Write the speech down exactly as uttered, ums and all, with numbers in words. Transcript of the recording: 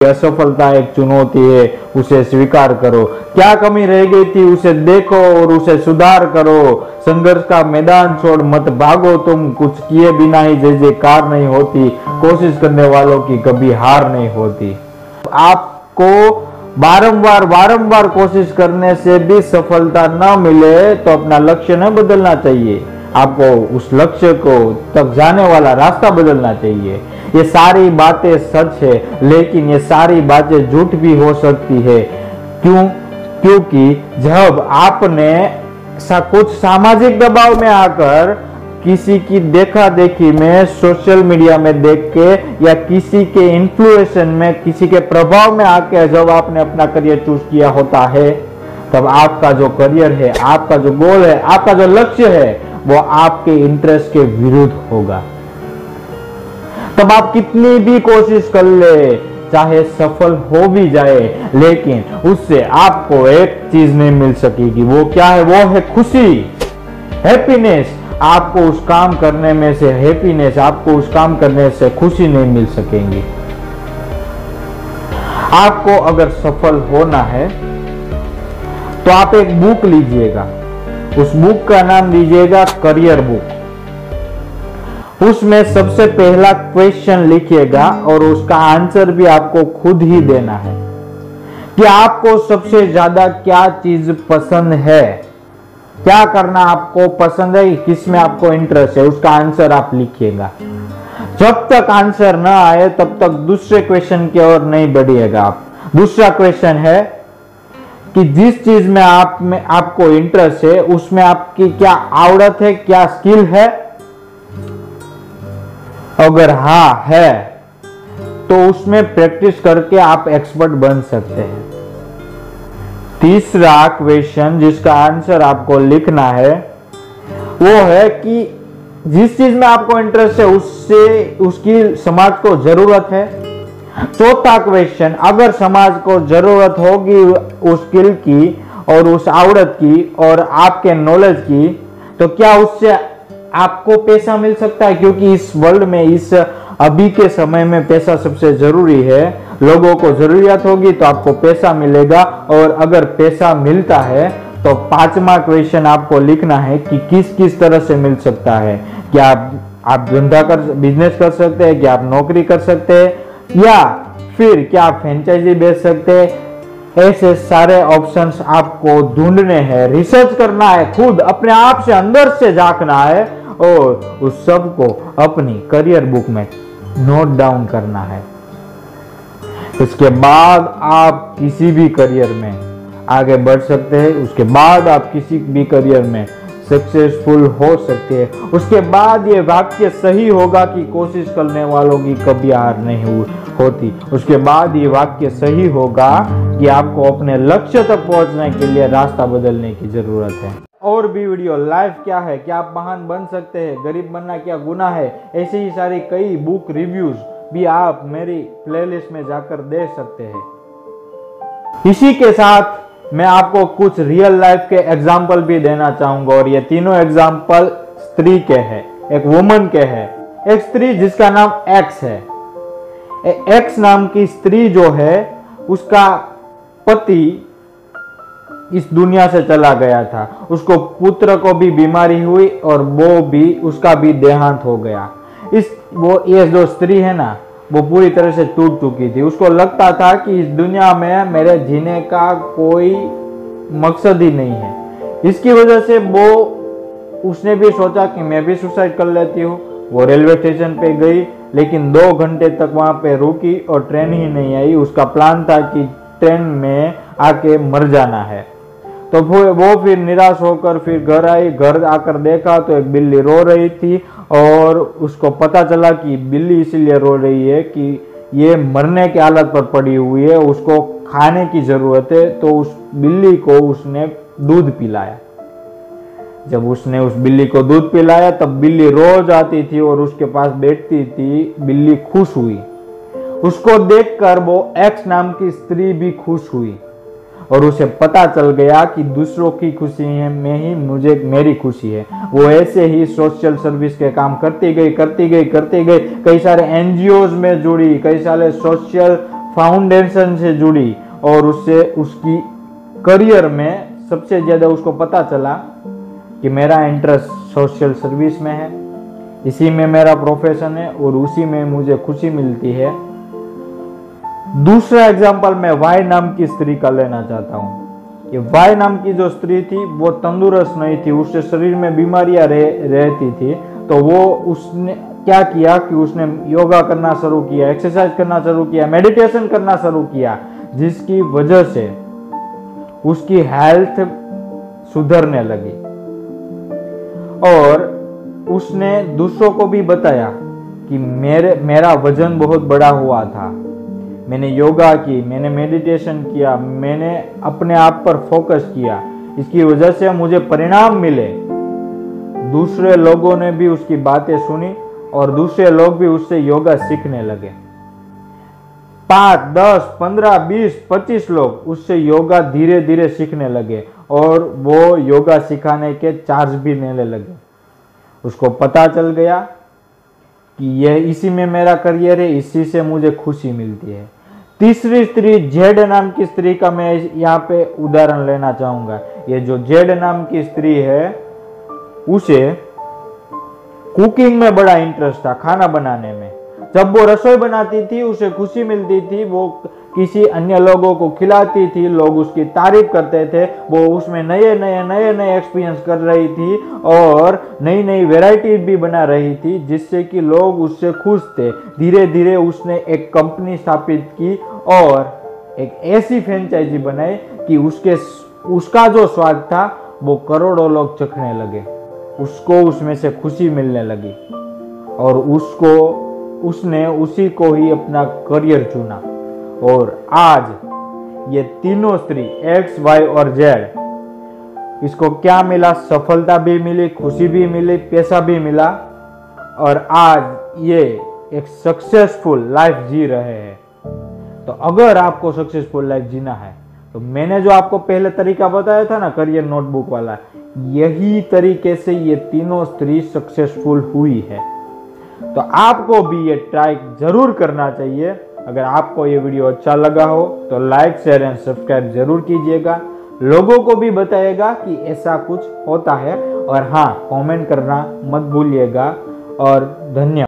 असफलता एक चुनौती है, उसे स्वीकार करो। क्या कमी रह गई थी उसे देखो और उसे सुधार करो। संघर्ष का मैदान छोड़ मत भागो, तुम कुछ किए बिना ही जय जयकार नहीं होती। कोशिश करने वालों की कभी हार नहीं होती। आपको बारंबार बारंबार कोशिश करने से भी सफलता न मिले तो अपना लक्ष्य न बदलना चाहिए, आपको उस लक्ष्य को तक जाने वाला रास्ता बदलना चाहिए। ये सारी बातें सच है, लेकिन ये सारी बातें झूठ भी हो सकती है। क्यों? क्योंकि जब आपने सा कुछ सामाजिक दबाव में आकर किसी की देखा देखी में, सोशल मीडिया में देख के या किसी के इन्फ्लुएंस में, किसी के प्रभाव में आके जब आपने अपना करियर चूज किया होता है, तब आपका जो करियर है, आपका जो गोल है, आपका जो लक्ष्य है, वो आपके इंटरेस्ट के विरुद्ध होगा। तब आप कितनी भी कोशिश कर ले, चाहे सफल हो भी जाए, लेकिन उससे आपको एक चीज नहीं मिल सकेगी। वो क्या है? वो है खुशी, हैप्पीनेस। आपको उस काम करने में से हैप्पीनेस, आपको उस काम करने से खुशी नहीं मिल सकेंगी। आपको अगर सफल होना है तो आप एक बुक लीजिएगा, उस बुक का नाम दीजिएगा करियर बुक। उसमें सबसे पहला क्वेश्चन लिखिएगा और उसका आंसर भी आपको खुद ही देना है कि आपको सबसे ज्यादा क्या चीज पसंद है, क्या करना आपको पसंद है, किसमें आपको इंटरेस्ट है, उसका आंसर आप लिखिएगा। जब तक आंसर ना आए तब तक दूसरे क्वेश्चन की ओर नहीं बढ़िएगा आप। दूसरा क्वेश्चन है कि जिस चीज में आप में आपको इंटरेस्ट है उसमें आपकी क्या आवड़त है, क्या स्किल है। अगर हाँ है तो उसमें प्रैक्टिस करके आप एक्सपर्ट बन सकते हैं। तीसरा क्वेश्चन जिसका आंसर आपको लिखना है वो है कि जिस चीज में आपको इंटरेस्ट है उससे उसकी समाज को जरूरत है। चौथा क्वेश्चन, अगर समाज को जरूरत होगी उस स्किल की और उस आवड़त की और आपके नॉलेज की, तो क्या उससे आपको पैसा मिल सकता है? क्योंकि इस वर्ल्ड में, इस अभी के समय में पैसा सबसे जरूरी है। लोगों को जरूरत होगी तो आपको पैसा मिलेगा, और अगर पैसा मिलता है तो पांचवा क्वेश्चन आपको लिखना है कि किस किस तरह से मिल सकता है। क्या आप आप धंधा कर बिजनेस कर सकते हैं, क्या आप नौकरी कर सकते हैं, या फिर क्या आप फ्रेंचाइजी बेच सकते हैं। ऐसे सारे ऑप्शंस आपको ढूंढने हैं, रिसर्च करना है, खुद अपने आप से अंदर से झांकना है और उस सब को अपनी करियर बुक में नोट डाउन करना है। इसके बाद आप किसी भी करियर में आगे बढ़ सकते हैं, उसके बाद आप किसी भी करियर में सक्सेसफुल हो सकते हैं। उसके बाद ये वाक्य सही होगा कि कोशिश करने वालों की कभी हार नहीं होती। उसके बाद ये वाक्य सही होगा कि आपको अपने लक्ष्य तक पहुंचने के लिए रास्ता बदलने की जरूरत है। और भी वीडियो, लाइफ क्या है, क्या आप महान बन सकते हैं, गरीब बनना क्या गुनाह है, ऐसी ही सारी कई बुक रिव्यूज भी आप मेरी प्लेलिस्ट में जाकर देख सकते हैं। इसी के साथ मैं आपको कुछ रियल लाइफ के एग्जाम्पल भी देना चाहूंगा, और ये तीनों एग्जाम्पल स्त्री के हैं, एक वुमन के हैं। एक स्त्री जिसका नाम एक्स है। एक्स नाम की स्त्री जो है, उसका पति इस दुनिया से चला गया था। उसको पुत्र को भी बीमारी हुई और वो भी उसका भी देहांत हो गया। इस वो ये जो स्त्री है ना, वो पूरी तरह से टूट चुकी थी। उसको लगता था कि इस दुनिया में मेरे जीने का कोई मकसद ही नहीं है। इसकी वजह से वो उसने भी सोचा कि मैं भी सुसाइड कर लेती हूँ। वो रेलवे स्टेशन पे गई, लेकिन दो घंटे तक वहां पे रुकी और ट्रेन ही नहीं आई। उसका प्लान था कि ट्रेन में आके मर जाना है। तो वो फिर निराश होकर फिर घर आई। घर आकर देखा तो एक बिल्ली रो रही थी, और उसको पता चला कि बिल्ली इसीलिए रो रही है कि ये मरने की हालत पर पड़ी हुई है, उसको खाने की जरूरत है। तो उस बिल्ली को उसने दूध पिलाया। जब उसने उस बिल्ली को दूध पिलाया तब बिल्ली रोज आती थी और उसके पास बैठती थी। बिल्ली खुश हुई। उसको देखकर वो एक्स नाम की स्त्री भी खुश हुई, और उसे पता चल गया कि दूसरों की खुशी में ही मुझे मेरी खुशी है। वो ऐसे ही सोशल सर्विस के काम करती गई करती गई करती गई कई सारे एनजीओज में जुड़ी, कई सारे सोशल फाउंडेशन से जुड़ी और उससे उसकी करियर में सबसे ज्यादा उसको पता चला कि मेरा इंटरेस्ट सोशल सर्विस में है, इसी में मेरा प्रोफेशन है और उसी में मुझे खुशी मिलती है। दूसरा एग्जाम्पल मैं वाई नाम की स्त्री का लेना चाहता हूँ। ये वाई नाम की जो स्त्री थी वो तंदुरुस्त नहीं थी, उसके शरीर में बीमारियां रह, रहती थी। तो वो उसने क्या किया कि उसने योगा करना शुरू किया, एक्सरसाइज करना शुरू किया, मेडिटेशन करना शुरू किया, जिसकी वजह से उसकी हेल्थ सुधरने लगी। और उसने दूसरों को भी बताया कि मेरे मेरा वजन बहुत बड़ा हुआ था, मैंने योगा की, मैंने मेडिटेशन किया, मैंने अपने आप पर फोकस किया, इसकी वजह से मुझे परिणाम मिले। दूसरे लोगों ने भी उसकी बातें सुनी और दूसरे लोग भी उससे योगा सीखने लगे। पांच, दस, पंद्रह, बीस, पच्चीस लोग उससे योगा धीरे धीरे सीखने लगे और वो योगा सिखाने के चार्ज भी लेने लगे। उसको पता चल गया कि यह इसी में मेरा करियर है, इसी से मुझे खुशी मिलती है। तीसरी स्त्री जेड नाम की स्त्री का मैं यहाँ पे उदाहरण लेना चाहूंगा। ये जो जेड नाम की स्त्री है उसे कुकिंग में बड़ा इंटरेस्ट था, खाना बनाने में। जब वो रसोई बनाती थी उसे खुशी मिलती थी, वो किसी अन्य लोगों को खिलाती थी, लोग उसकी तारीफ करते थे, वो उसमें नए नए नए नए एक्सपीरियंस कर रही थी और नई नई वैरायटी भी बना रही थी, जिससे कि लोग उससे खुश थे। धीरे धीरे उसने एक कंपनी स्थापित की और एक ऐसी फ्रेंचाइजी बनाई कि उसके उसका जो स्वाद था वो करोड़ों लोग चखने लगे, उसको उसमें से खुशी मिलने लगी और उसको उसने उसी को ही अपना करियर चुना। और आज ये तीनों स्त्री एक्स, वाई और जेड, इसको क्या मिला? सफलता भी मिली, खुशी भी मिली, पैसा भी मिला और आज ये एक सक्सेसफुल लाइफ जी रहे हैं। तो अगर आपको सक्सेसफुल लाइफ जीना है तो मैंने जो आपको पहले तरीका बताया था ना, करियर नोटबुक वाला, यही तरीके से ये तीनों स्त्री सक्सेसफुल हुई है। तो आपको भी ये ट्राई जरूर करना चाहिए। अगर आपको ये वीडियो अच्छा लगा हो तो लाइक, शेयर एंड सब्सक्राइब जरूर कीजिएगा। लोगों को भी बताइएगा कि ऐसा कुछ होता है और हाँ, कमेंट करना मत भूलिएगा और धन्यवाद।